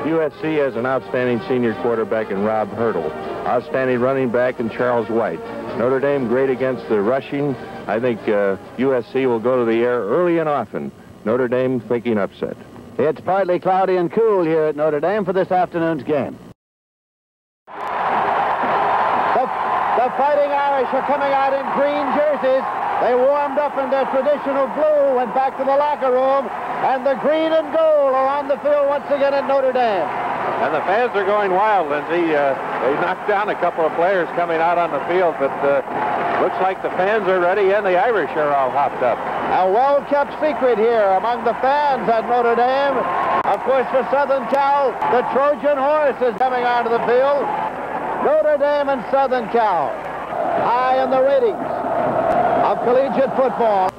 USC has an outstanding senior quarterback in Rob Hurdle. Outstanding running back in Charles White. Notre Dame great against the rushing. I think USC will go to the air early and often. Notre Dame thinking upset. It's partly cloudy and cool here at Notre Dame for this afternoon's game. The Fighting Irish are coming out in green jerseys. They warmed up in their traditional blue, went back to the locker room, and the green and gold are on the field once again at Notre Dame. And the fans are going wild, Lindsay. They knocked down a couple of players coming out on the field, but looks like the fans are ready and the Irish are all hopped up. A well-kept secret here among the fans at Notre Dame. Of course, for Southern Cal, the Trojan horse is coming onto the field. Notre Dame and Southern Cal, high in the ratings of collegiate football.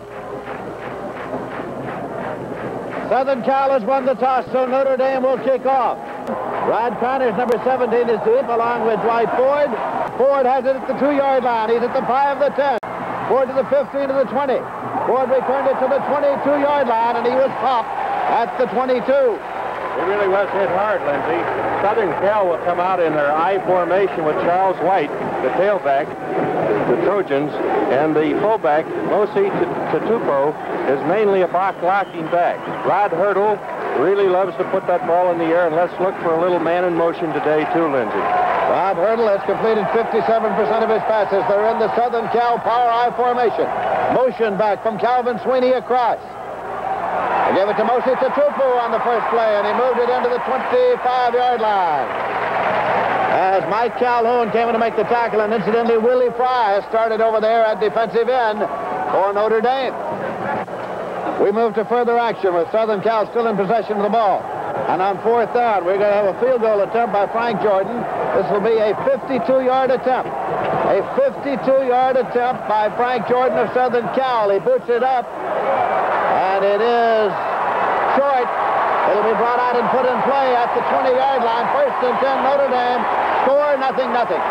Southern Cal has won the toss, so Notre Dame will kick off. Rod Connors, number 17, is deep, along with Dwight Ford. Ford has it at the 2-yard line. He's at the 5, the 10. Ford to the 15, to the 20. Ford returned it to the 22-yard line, and he was popped at the 22. He really was hit hard, Lindsay. Southern Cal will come out in their I formation with Charles White, the tailback, the Trojans, and the fullback, Mosi Tatupo, is mainly a blocking back. Rod Hurdle really loves to put that ball in the air, and let's look for a little man in motion today, too, Lindsay. Rod Hurdle has completed 57% of his passes. They're in the Southern Cal Power I formation. Motion back from Calvin Sweeney across. They gave it to Mosi Tatupu on the first play, and he moved it into the 25-yard line. As Mike Calhoun came in to make the tackle, and incidentally, Willie Fry has started over there at defensive end for Notre Dame. We move to further action with Southern Cal still in possession of the ball. And on 4th down, we're going to have a field goal attempt by Frank Jordan. This will be a 52-yard attempt. A 52-yard attempt by Frank Jordan of Southern Cal. He boots it up, and it is short. It'll be brought out and put in play at the 20-yard line. 1st and 10, Notre Dame. Score, 0-0.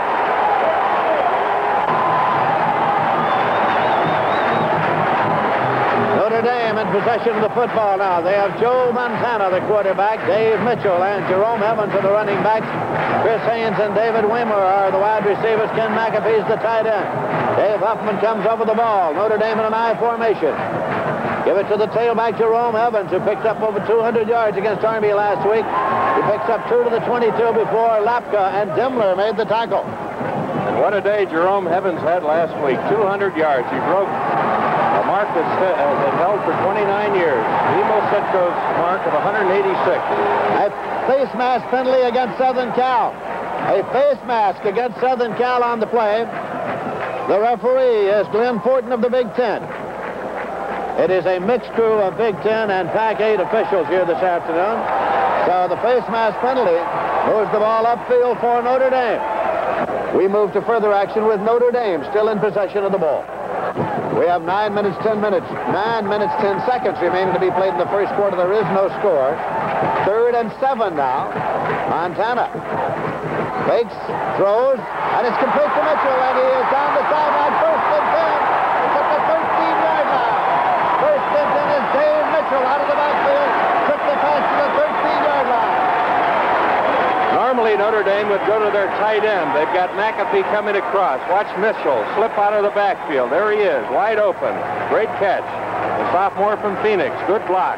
Notre Dame in possession of the football now. They have Joe Montana, the quarterback, Dave Mitchell, and Jerome Evans are the running backs. Chris Haynes and David Weimer are the wide receivers. Ken McAfee's the tight end. Dave Huffman comes over the ball. Notre Dame in an I formation. Give it to the tailback, Jerome Evans, who picked up over 200 yards against Army last week. He picks up 2 to the 22 before Lapka and Dimmler made the tackle. And what a day Jerome Evans had last week. 200 yards. He broke a mark that held for 29 years. Emil Sitko's mark of 186. A face mask penalty against Southern Cal. A face mask against Southern Cal on the play. The referee is Glenn Fortin of the Big Ten. It is a mixed crew of Big Ten and Pac-8 officials here this afternoon. So the face mask penalty moves the ball upfield for Notre Dame. We move to further action with Notre Dame still in possession of the ball. We have 9 minutes, 10 minutes, 9 minutes, 10 seconds remaining to be played in the first quarter. There is no score. 3rd and 7 now. Montana fakes, throws, and it's complete to Mitchell, and he is down the sideline. 1st and 10. It's at the 13-yard line. 1st and 10 is Dave Mitchell out of the backfield. Took the pass to the 13-yard line. Normally, Notre Dame would go to their tight end. They've got McAfee coming across. Watch Mitchell slip out of the backfield. There he is, wide open. Great catch. The sophomore from Phoenix. Good block.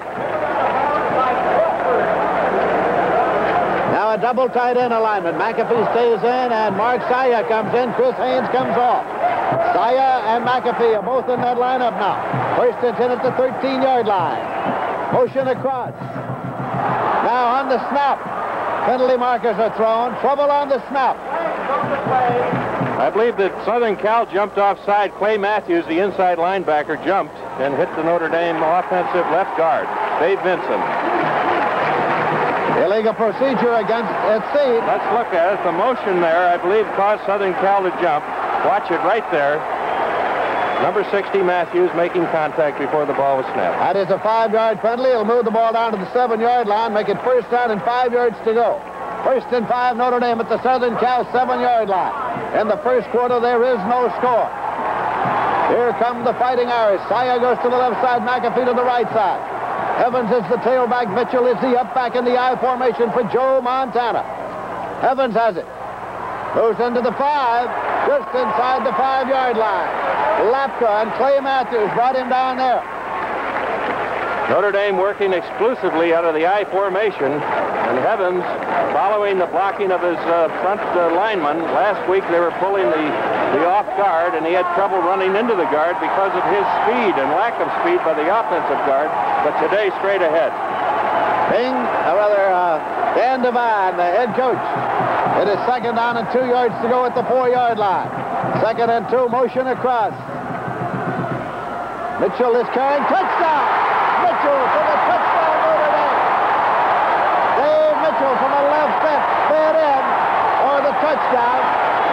Now a double tight end alignment. McAfee stays in, and Mark Saya comes in. Chris Haynes comes off. Saya and McAfee are both in that lineup now. 1st and 10 at the 13-yard line. Motion across. Now on the snap. Penalty markers are thrown. Trouble on the snap. I believe that Southern Cal jumped offside. Clay Matthews, the inside linebacker, jumped and hit the Notre Dame offensive left guard, Dave Vinson. Illegal procedure against Seed. Let's look at it. The motion there, I believe, caused Southern Cal to jump. Watch it right there. Number 60, Matthews, making contact before the ball was snapped. That is a 5-yard penalty. It'll move the ball down to the 7-yard line, make it 1st down and 5 yards to go. 1st and 5, Notre Dame at the Southern Cal 7-yard line. In the first quarter, there is no score. Here come the Fighting Irish. Saya goes to the left side, McAfee to the right side. Evans is the tailback. Mitchell is the up back in the I formation for Joe Montana. Evans has it. Goes into the 5, just inside the 5-yard line. Lapka and Clay Matthews brought him down there. Notre Dame working exclusively out of the I formation, and Evans following the blocking of his front lineman. Last week they were pulling the off guard, and he had trouble running into the guard because of his speed and lack of speed by the offensive guard, but today straight ahead. Dan Devine, the head coach. It is 2nd down and 2 yards to go at the 4-yard line. 2nd and 2, motion across. Mitchell is carrying, touchdown! Mitchell for the touchdown, Notre Dame. Dave Mitchell from the left fed in for the touchdown.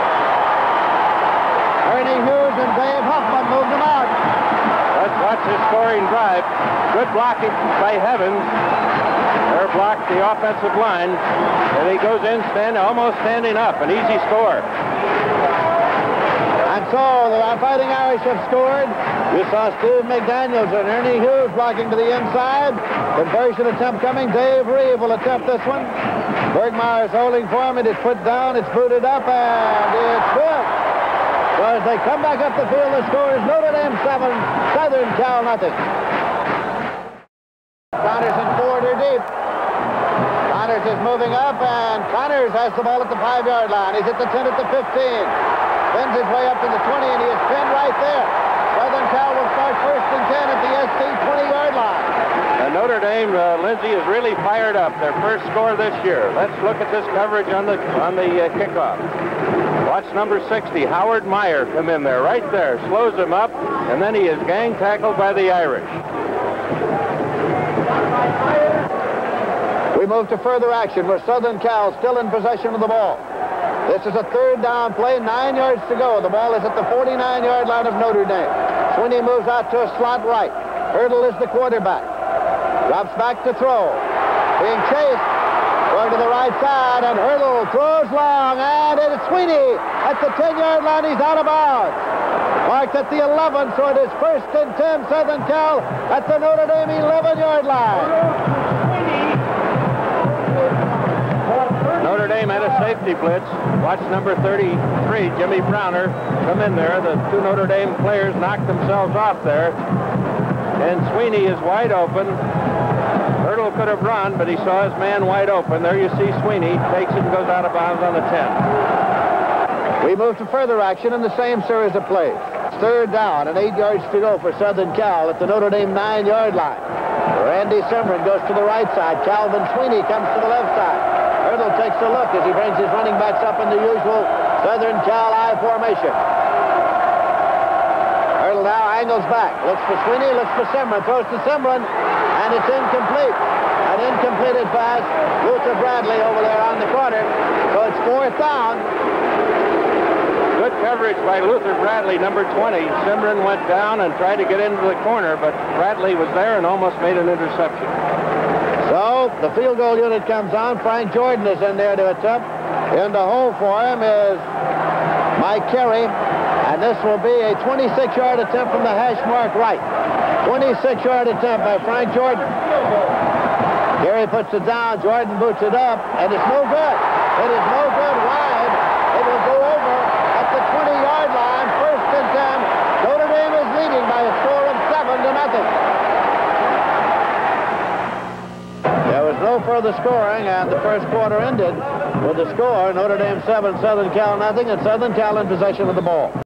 Ernie Hughes and Dave Huffman moved him out. Let's watch his scoring drive. Good blocking by Evans. They're blocked the offensive line, and he goes in almost standing up. An easy score. And so the Fighting Irish have scored. You saw Steve McDaniels and Ernie Hughes blocking to the inside. Conversion attempt coming. Dave Reeve will attempt this one. Bergmeyer's holding for him. It is put down. It's booted up, and it's good. So as they come back up the field, the score is Notre Dame 7, Southern Cal nothing. Connors and Ford are deep. Connors is moving up, and Connors has the ball at the 5-yard line. He's at the 10 at the 15. Spins his way up to the 20, and he is pinned right there. Southern Cal will start 1st and 10 at the SC 20-yard line. And Notre Dame, Lindsay, is really fired up. Their first score this year. Let's look at this coverage on the kickoff. Watch number 60, Howard Meyer, come in there, right there, slows him up, and then he is gang tackled by the Irish. We move to further action where Southern Cal still in possession of the ball. This is a 3rd down play, 9 yards to go. The ball is at the 49-yard line of Notre Dame. Sweeney moves out to a slot right. Hurdle is the quarterback. Drops back to throw. Being chased. Going to the right side, and Hurdle throws long, and it's Sweeney at the 10-yard line. He's out of bounds. Marked at the 11, so it is 1st and 10, Southern Cal at the Notre Dame 11-yard line. Notre Dame had a safety blitz. Watch number 33, Jimmy Browner, come in there. The 2 Notre Dame players knocked themselves off there, and Sweeney is wide open. Hurdle could have run, but he saw his man wide open. There you see Sweeney takes it and goes out of bounds on the 10. We move to further action in the same series of plays. 3rd down and 8 yards to go for Southern Cal at the Notre Dame 9-yard line. Randy Simron goes to the right side. Calvin Sweeney comes to the left side. Hurdle takes a look as he brings his running backs up in the usual Southern Cal I formation. Hurdle now angles back. Looks for Sweeney, looks for Simron. Throws to Simron, and it's incomplete. An incompleted pass. Luther Bradley over there on the corner. So it's 4th down. Good coverage by Luther Bradley, number 20. Simron went down and tried to get into the corner, but Bradley was there and almost made an interception. So the field goal unit comes on. Frank Jordan is in there to attempt. In the hole for him is Mike Carey, and this will be a 26-yard attempt from the hash mark right. 26-yard attempt by Frank Jordan. Carey puts it down. Jordan boots it up, and it's no good. It is no good wide. It will go over at the 20-yard line. 1st and 10. Notre Dame is leading by a score of 7-0. There was no further scoring, and the first quarter ended with the score, Notre Dame 7, Southern Cal nothing, and Southern Cal in possession of the ball.